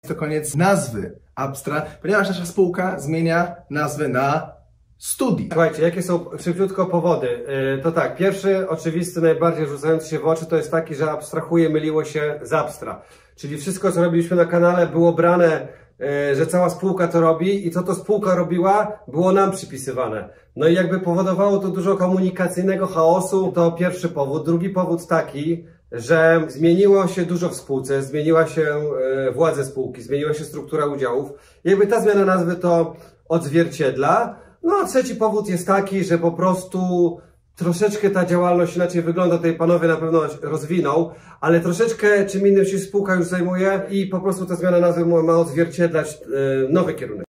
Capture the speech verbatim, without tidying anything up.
To koniec nazwy Abstra, ponieważ nasza spółka zmienia nazwę na Studi. Słuchajcie, jakie są szybciutko powody? Yy, to tak, pierwszy, oczywisty, najbardziej rzucający się w oczy to jest taki, że Abstrahuje myliło się z Abstra. Czyli wszystko, co robiliśmy na kanale, było brane, yy, że cała spółka to robi i co to spółka robiła, było nam przypisywane. No i jakby powodowało to dużo komunikacyjnego chaosu, to pierwszy powód. Drugi powód taki, że zmieniło się dużo w spółce, zmieniła się yy, władze spółki, zmieniła się struktura udziałów. Jakby ta zmiana nazwy to odzwierciedla. No a trzeci powód jest taki, że po prostu troszeczkę ta działalność inaczej wygląda. Tutaj panowie na pewno rozwiną, ale troszeczkę czym innym się spółka już zajmuje i po prostu ta zmiana nazwy ma odzwierciedlać yy, nowy kierunek.